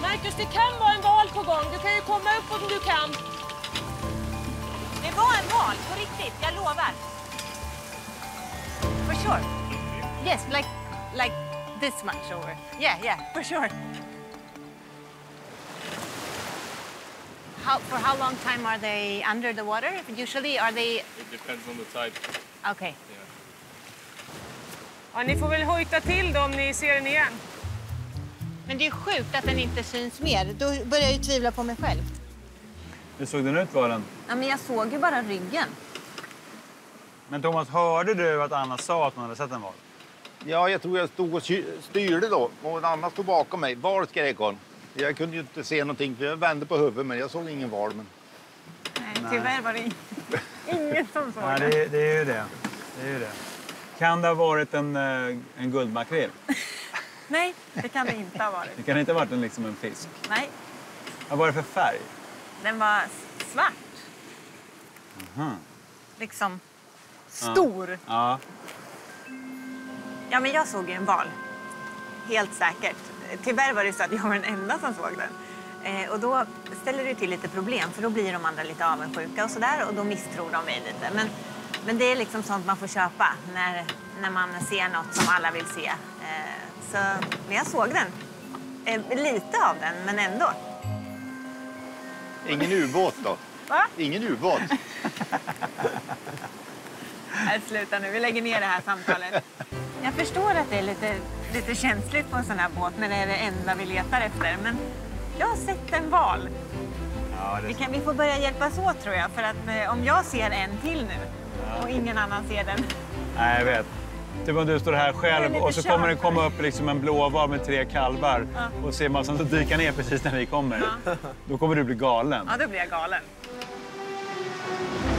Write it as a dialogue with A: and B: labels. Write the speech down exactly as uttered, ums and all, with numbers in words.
A: Marcus, det kan vara en val på gång. Du kan ju komma upp om du kan.
B: Det var en val, på riktigt, jag lovar. For sure. Yes, like, like this much over. Yeah, yeah, for sure. How, for how long time are they under the water? Usually are they...
C: It depends on the tide.
B: Okay.
C: Yeah.
A: Ja, ni får väl hojta till dem om ni ser den igen.
B: Men det är sjukt att den inte syns mer. Då börjar jag ju tvivla på mig själv.
D: Hur såg den ut, valen?
B: Ja, men jag såg ju bara ryggen.
D: Men Thomas, hörde du att Anna sa att hon hade sett en val?
E: Ja, jag tror jag stod och styrde då. Och en annan stod bakom mig. Val, skrek hon. Jag kunde ju inte se någonting för jag vände på huvudet, men jag såg ingen val. Men...
B: Nej, tyvärr var det ingen som såg
D: Nej,
B: den.
D: det, det är ju det. Det är ju det. Kan det ha varit en, en guldmakrill?
B: Nej, det kan det inte ha varit.
D: Det kan inte ha varit en, liksom en fisk.
B: Nej,
D: Vad var det för färg?
B: den var svart.
D: Mhm.
B: Liksom stor.
D: Ja.
B: Ja, men jag såg ju en val. Helt säkert. Tyvärr var det så att jag var den enda som såg den. Eh, och då ställer det till lite problem. För då blir de andra lite avundsjuka och sådär. Och då misstror de mig lite. Men, men det är liksom sånt man får köpa när, när man ser något som alla vill se. Eh, så, men jag såg den. Eh, lite av den, men ändå.
E: Ingen ubåt då?
B: Va?
E: Ingen ubåt?
B: Nej, sluta nu. Vi lägger ner det här samtalet. Jag förstår att det är lite, lite känsligt på en sån här båt när det är det enda vi letar efter. Men jag har sett en val.
D: Ja, det
B: Vi, kan, vi får börja hjälpas åt, tror jag. För att eh, om jag ser en till nu och ingen annan ser den.
D: Nej, jag vet. Typ om du står här själv och så kommer det komma upp liksom en blåval med tre kalvar.
B: Ja.
D: Och ser man som så dyka ner precis när vi kommer.
B: Ja.
D: Då kommer du bli galen.
B: Ja, då blir jag galen.